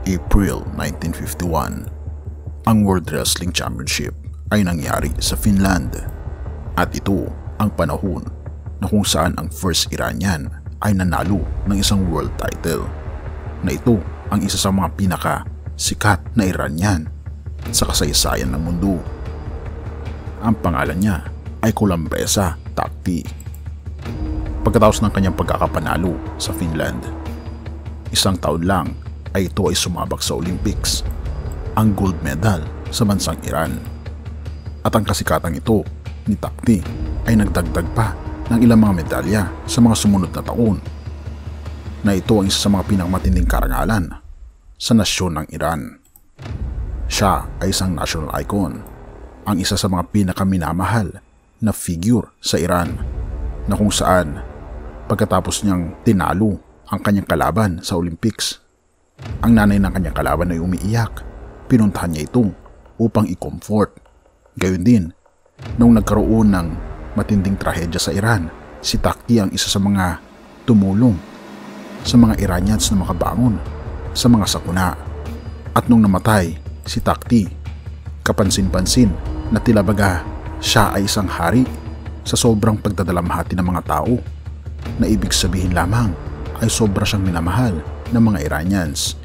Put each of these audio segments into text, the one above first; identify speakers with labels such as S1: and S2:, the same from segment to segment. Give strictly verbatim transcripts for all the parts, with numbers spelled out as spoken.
S1: April nineteen fifty-one, ang World Wrestling Championship ay nangyari sa Finland at ito ang panahon na kung saan ang first Iranian ay nanalo ng isang world title na ito ang isa sa mga pinaka sikat na Iranian sa kasaysayan ng mundo. Ang pangalan niya ay Kulambesa Takti. Pagkatapos ng kanyang pagkakapanalo sa Finland, isang taon lang ay ito ay sumabak sa Olympics, ang gold medal sa bansang Iran. At ang kasikatang ito ni Takti ay nagdagdag pa ng ilang mga medalya sa mga sumunod na taon, na ito ang isa sa mga pinakamatinding karangalan sa nasyon ng Iran. Siya ay isang national icon, ang isa sa mga pinakaminamahal na figure sa Iran, na kung saan pagkatapos niyang tinalo ang kanyang kalaban sa Olympics, ang nanay ng kanyang kalaban ay umiiyak. Pinuntahan niya ito upang i-comfort. Gayon din, nung nagkaroon ng matinding trahedya sa Iran, si Takti ang isa sa mga tumulong sa mga Iranians na makabangon sa mga sakuna. At nung namatay si Takti, kapansin-pansin na tila baga siya ay isang hari sa sobrang pagdadalamhati ng mga tao, na ibig sabihin lamang ay sobra siyang minamahal ng mga Iranians.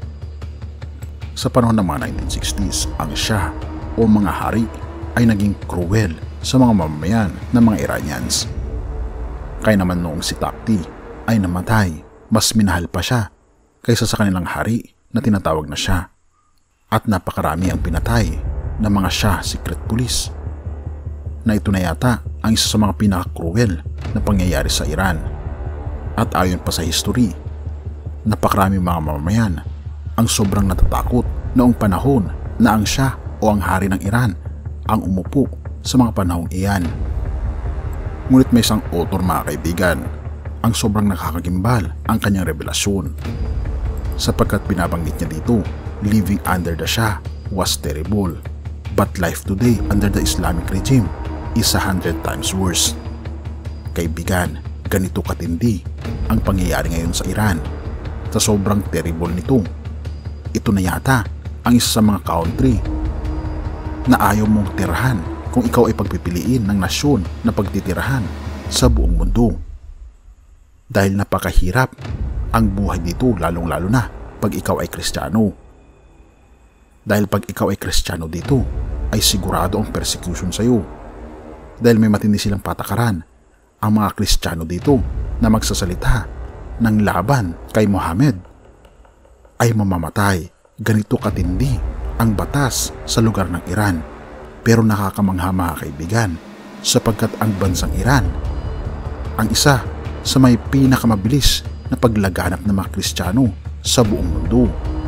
S1: Sa panahon ng mga nineteen sixties, ang Shah o mga hari ay naging cruel sa mga mamamayan ng mga Iranians. Kaya naman noong si Takti ay namatay, mas minahal pa siya kaysa sa kanilang hari na tinatawag na Shah. At napakarami ang pinatay ng mga Shah secret police, na ito na yata ang isa sa mga pinaka-cruel na pangyayari sa Iran. At ayon pa sa history, napakarami mga mamamayan ang sobrang natatakot noong panahon na ang Shah o ang hari ng Iran ang umupo sa mga panahong iyan. Ngunit may isang author, mga kaibigan, ang sobrang nakakagimbal ang kanyang revelasyon, sapagkat binabanggit niya dito, living under the Shah was terrible, but life today under the Islamic regime is a hundred times worse. Kaibigan, ganito katindi ang pangyayari ngayon sa Iran. Sa sobrang terrible nito, ito na yata ang isa sa mga country na ayaw mong tirahan kung ikaw ay pagpipiliin ng nasyon na pagtitirahan sa buong mundo. Dahil napakahirap ang buhay dito, lalong lalo na pag ikaw ay Kristiyano. Dahil pag ikaw ay Kristiyano dito, ay sigurado ang persecution sa iyo. Dahil may matindi silang patakaran ang mga Kristiyano dito na magsasalita ng laban kay Muhammad ay mamamatay. Ganito katindi ang batas sa lugar ng Iran. Pero nakakamangha, mga kaibigan, sapagkat ang bansang Iran ang isa sa may pinakamabilis na paglaganap ng mga Kristiyano sa buong mundo.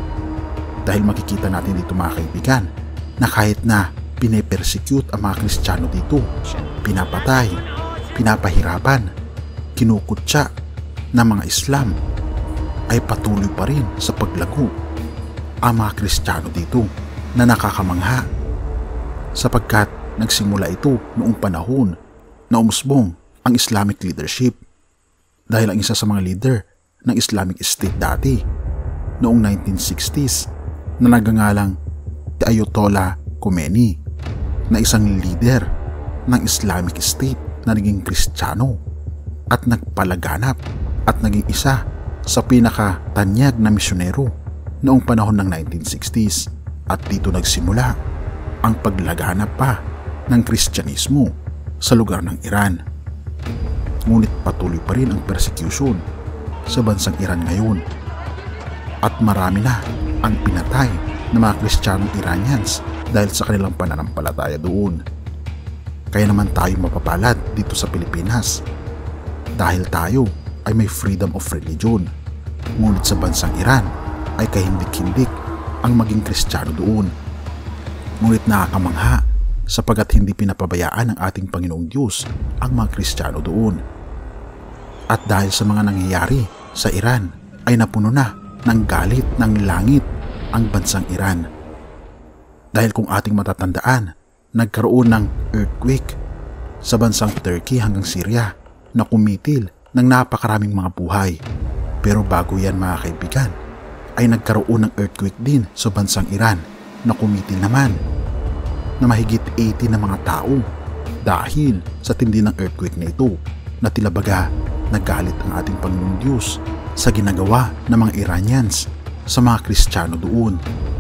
S1: Dahil makikita natin dito, mga kaibigan, na kahit na pinepersecute ang mga Kristiyano dito, pinapatay, pinapahirapan, kinukutsa ng mga Islam, ay patuloy pa rin sa paglago ang mga Kristiyano dito, na nakakamangha, sapagkat nagsimula ito noong panahon na umusbong ang Islamic leadership, dahil ang isa sa mga leader ng Islamic State dati noong nineteen sixties na nagangalang Ayatollah Khomeini, na isang leader ng Islamic State na naging Kristiyano at nagpalaganap at naging isa sa pinakatanyag na misyonero noong panahon ng nineteen sixties. At dito nagsimula ang paglaganap pa ng Kristyanismo sa lugar ng Iran. Ngunit patuloy pa rin ang persecution sa bansang Iran ngayon, at marami na ang pinatay ng mga Kristiyanong Iranians dahil sa kanilang pananampalataya doon. Kaya naman tayo mapapalad dito sa Pilipinas dahil tayo ay may freedom of religion. Ngunit sa bansang Iran ay kahindik-hindik ang maging Kristiyano doon. Ngunit nakakamangha sapagkat hindi pinapabayaan ng ating Panginoong Diyos ang mga Kristiyano doon. At dahil sa mga nangyayari sa Iran ay napuno na ng galit ng langit ang bansang Iran. Dahil kung ating matatandaan, nagkaroon ng earthquake sa bansang Turkey hanggang Syria na kumitil ng napakaraming mga buhay. Pero bago yan, mga kaibigan, ay nagkaroon ng earthquake din sa bansang Iran na kumitil naman na mahigit eighty na mga tao dahil sa tindi ng earthquake na ito na tila baga nagalit ang ating Panginoong Diyos sa ginagawa ng mga Iranians sa mga Kristiyano doon.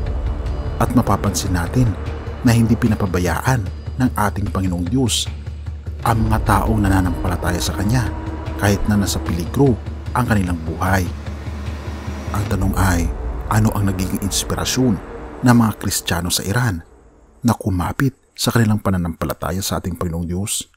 S1: At mapapansin natin na hindi pinapabayaan ng ating Panginoong Diyos ang mga taong nananampalataya sa Kanya kahit na nasa peligro ang kanilang buhay. Ang tanong ay, ano ang nagiging inspirasyon ng mga Kristiyano sa Iran na kumapit sa kanilang pananampalataya sa ating Panginoong Diyos?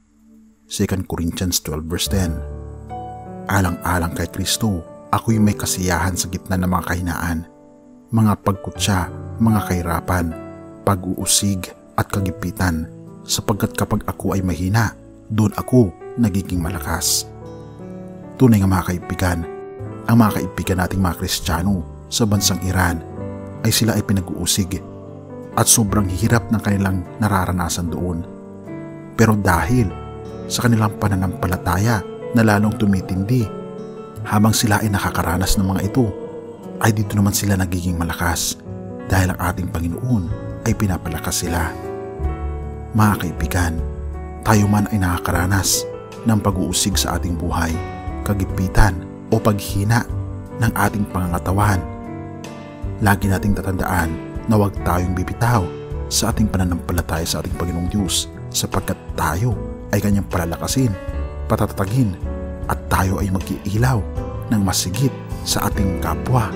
S1: Second Corinthians twelve verse ten. Alang-alang kay Kristo, ako'y may kasiyahan sa gitna ng mga kahinaan, mga pagkutya, mga kahirapan, pag-uusig at kagipitan, sapagkat kapag ako ay mahina, doon ako nagiging malakas. Tunay nga mga kaibigan, ang mga kaibigan nating mga Kristiyano sa bansang Iran ay sila ay pinag-uusig at sobrang hirap ng kanilang nararanasan doon. Pero dahil sa kanilang pananampalataya na lalong tumitindi, habang sila ay nakakaranas ng mga ito, ay dito naman sila nagiging malakas dahil ang ating Panginoon ay pinapalakas sila. Mga kaibigan, tayo man ay nakakaranas ng pag-uusig sa ating buhay, kagipitan o paghina ng ating pangangatawan, lagi nating tatandaan na huwag tayong bibitaw sa ating pananampalataya sa ating Panginoong Diyos, sapagkat tayo ay Kanyang palalakasin, patatatagin, at tayo ay mag-iilaw ng masigit sa ating kapwa,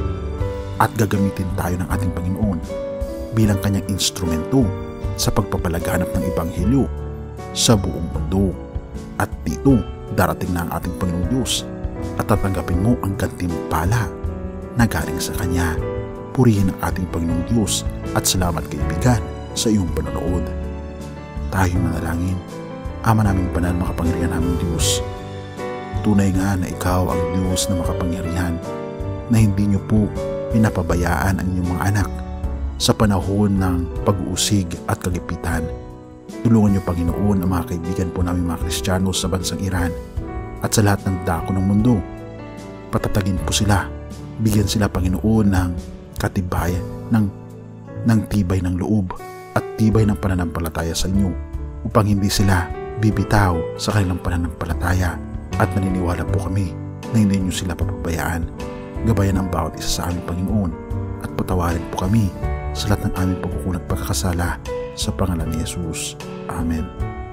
S1: at gagamitin tayo ng ating Panginoon bilang Kanyang instrumento sa pagpapalaganap ng Ebanghelyo sa buong mundo. At dito darating na ang ating Panginoong Diyos at tatanggapin mo ang gantimpala na galing sa Kanya. Purihin ang ating Panginoong Diyos at salamat kaibigan sa iyong panonood. Tayo manalangin. Ama naming banal, makapangyarihan naming Diyos, tunay nga na Ikaw ang Diyos na makapangyarihan, na hindi niyo po pinapabayaan ang inyong mga anak sa panahon ng pag-uusig at kagipitan. Tulungan niyo, Panginoon, ang mga kaibigan po namin mga Kristiyano sa bansang Iran at sa lahat ng dako ng mundo. Patatagin po sila, bigyan sila, Panginoon, ng katibayan, ng, ng tibay ng loob at tibay ng pananampalataya sa inyo, upang hindi sila bibitaw sa kanilang pananampalataya, at naniniwala po kami na hindi niyo sila papabayaan. Gabayan ang bawat isa sa aming Panginoon at patawarin po kami sa lahat ng aming pagkukulang at pagkakasala sa pangalan ni Jesus. Amen.